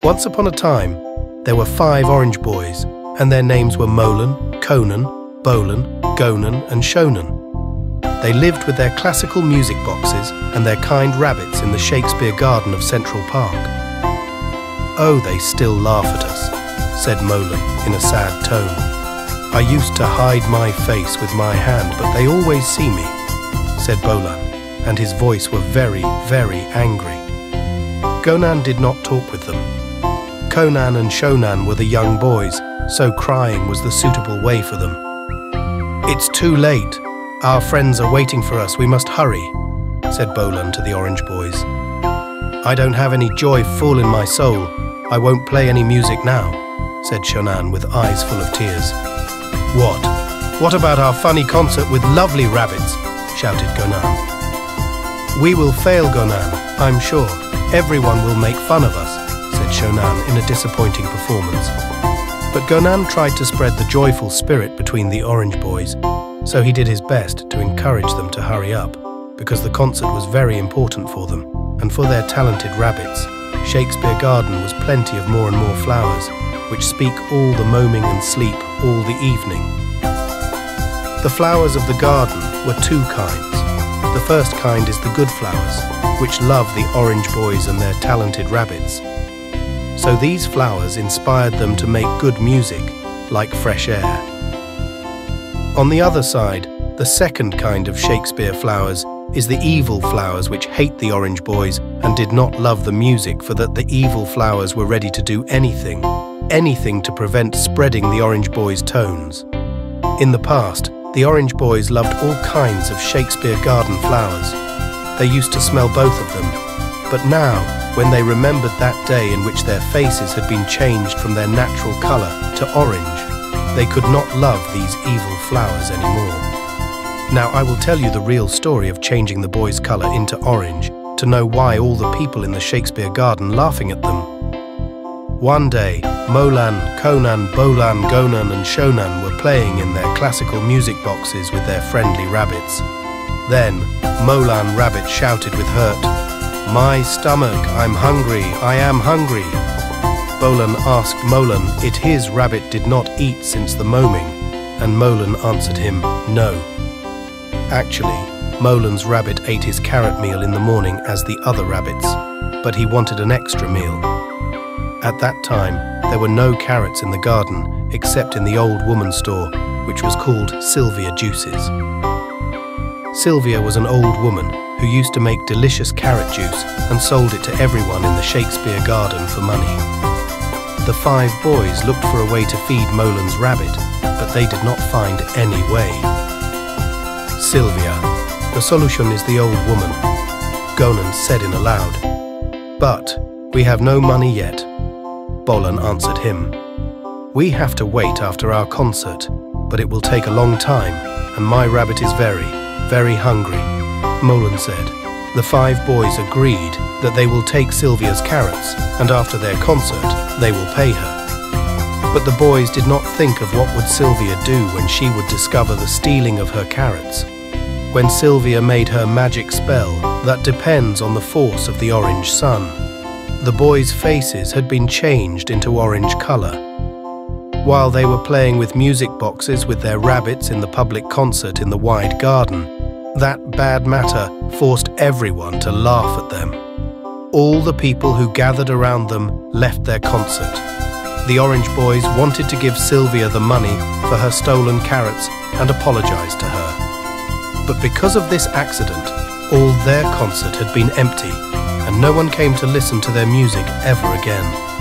Once upon a time, there were 5 orange boys, and their names were Molan, Conan, Bolan, Gonan, and Shonan. They lived with their classical music boxes and their kind rabbits in the Shakespeare Garden of Central Park. "Oh, they still laugh at us," said Molan in a sad tone. "I used to hide my face with my hand, but they always see me," said Bolan, and his voice was very, very angry. Gonan did not talk with them. Conan and Shonan were the young boys, so crying was the suitable way for them. "It's too late. Our friends are waiting for us. We must hurry," said Bolan to the orange boys. "I don't have any joy full in my soul. I won't play any music now," said Shonan with eyes full of tears. "What? What about our funny concert with lovely rabbits?" shouted Gonan. "We will fail, Gonan, I'm sure. Everyone will make fun of us," said Shonan in a disappointing performance. But Gonan tried to spread the joyful spirit between the orange boys, so he did his best to encourage them to hurry up, because the concert was very important for them, and for their talented rabbits. Shakespeare Garden was plenty of more and more flowers, which speak all the moaning and sleep all the evening. The flowers of the garden were 2 kinds. The first kind is the good flowers, which love the orange boys and their talented rabbits. So these flowers inspired them to make good music, like fresh air. On the other side, the second kind of Shakespeare flowers is the evil flowers, which hate the orange boys and did not love the music, for that the evil flowers were ready to do anything to prevent spreading the orange boys' tones. In the past, the orange boys loved all kinds of Shakespeare Garden flowers. They used to smell both of them, but now, when they remembered that day in which their faces had been changed from their natural colour to orange, they could not love these evil flowers anymore. Now I will tell you the real story of changing the boys' colour into orange, to know why all the people in the Shakespeare Garden laughing at them. One day, Molan, Conan, Bolan, Gonan and Shonan were playing in their classical music boxes with their friendly rabbits. Then, Molan Rabbit shouted with hurt, "My stomach, I'm hungry, I am hungry." Bolan asked Molan if his rabbit did not eat since the moaming, and Molan answered him, "No." Actually, Molan's rabbit ate his carrot meal in the morning as the other rabbits, but he wanted an extra meal. At that time, there were no carrots in the garden except in the old woman's store, which was called Sylvia Juices. Sylvia was an old woman who used to make delicious carrot juice and sold it to everyone in the Shakespeare Garden for money. The 5 boys looked for a way to feed Molan's rabbit, but they did not find any way. "Sylvia, the solution is the old woman," Gonan said in a loud. "But we have no money yet," Bolan answered him. "We have to wait after our concert, but it will take a long time, and my rabbit is very, very hungry," Molan said. The 5 boys agreed that they will take Sylvia's carrots, and after their concert, they will pay her. But the boys did not think of what would Sylvia do when she would discover the stealing of her carrots. When Sylvia made her magic spell that depends on the force of the orange sun, the boys' faces had been changed into orange colour. While they were playing with music boxes with their rabbits in the public concert in the wide garden, that bad matter forced everyone to laugh at them. All the people who gathered around them left their concert. The orange boys wanted to give Sylvia the money for her stolen carrots and apologise to her. But because of this accident, all their concert had been empty, and no one came to listen to their music ever again.